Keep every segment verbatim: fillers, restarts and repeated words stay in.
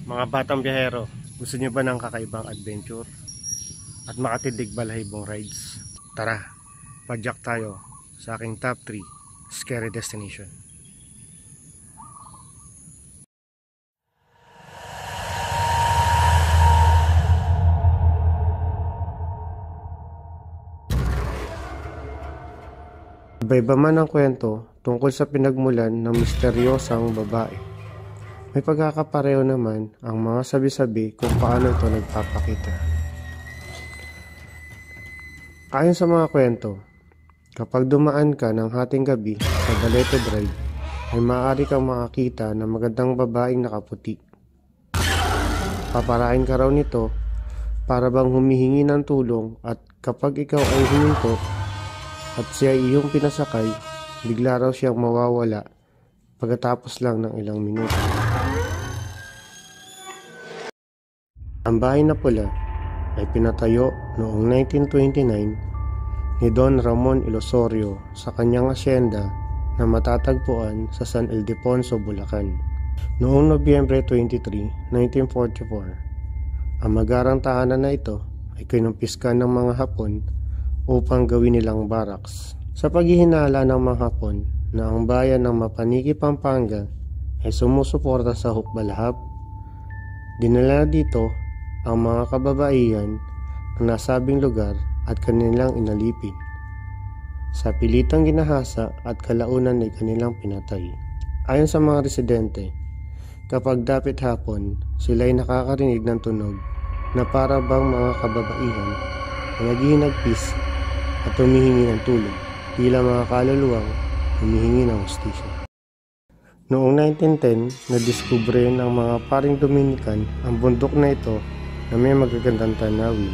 Mga batang biyahero, gusto nyo ba ng kakaibang adventure at makatindig balahibong rides? Tara, padyak tayo sa aking top three scary destination. Iba-iba man ang kwento tungkol sa pinagmulan ng misteryosang babae. May pagkakapareho naman ang mga sabi-sabi kung paano ito nagpapakita. Ayon sa mga kwento, kapag dumaan ka ng hating gabi sa Balete Drive, ay maaari kang makakita ng magandang babaeng nakaputi. Paparain ka raw nito para bang humihingi ng tulong, at kapag ikaw ay huminto at siya ay iyong pinasakay, bigla raw siyang mawawala pagkatapos lang ng ilang minuto. Ang bahay na pula ay pinatayo noong nineteen twenty-nine ni Don Ramon Ilosorio sa kanyang asyenda na matatagpuan sa San Ildefonso, Bulacan. Noong Nobyembre twenty-three, nineteen forty-four, ang magarang tahanan na ito ay kinumpiska ng mga Hapon upang gawin nilang barracks. Sa paghihinala ng mga Hapon na ang bayan ng Mapaniki, Pampanga ay sumusuporta sa Hukbalahap, dinala dito ang mga kababaihan ng nasabing lugar at kanilang inalipin. Sa pilitang ginahasa at kalaunan ay kanilang pinatay. Ayon sa mga residente, kapag dapit hapon, sila ay nakakarinig ng tunog na para bang mga kababaihan ay naghihinagpis at humihingi ng tulong, tila mga kaluluwang humihingi ng hustisya. Noong nineteen ten, nadiskubre ng mga paring Dominican ang bundok na ito na may magagandang tanawin.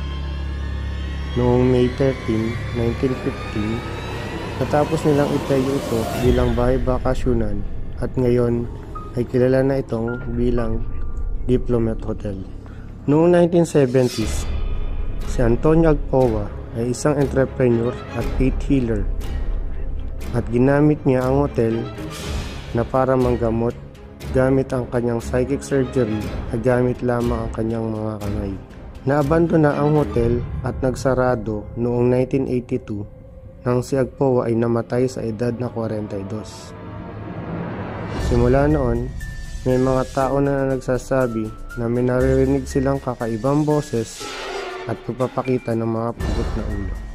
Noong May thirteenth, nineteen fifteen, natapos nilang itayo ito bilang bahay bakasyonan at ngayon ay kilala na itong bilang Diplomat Hotel. Noong nineteen seventies, si Antonio Agpoa ay isang entrepreneur at faith healer at ginamit niya ang hotel na para manggamot gamit ang kanyang psychic surgery at gamit lamang ang kanyang mga kamay. Naabandona ang hotel at nagsarado noong nineteen eighty-two nang si Agpoa ay namatay sa edad na forty-two. Simula noon, may mga tao na nagsasabi na may naririnig silang kakaibang boses at pagpapakita ng mga pugot na ulo.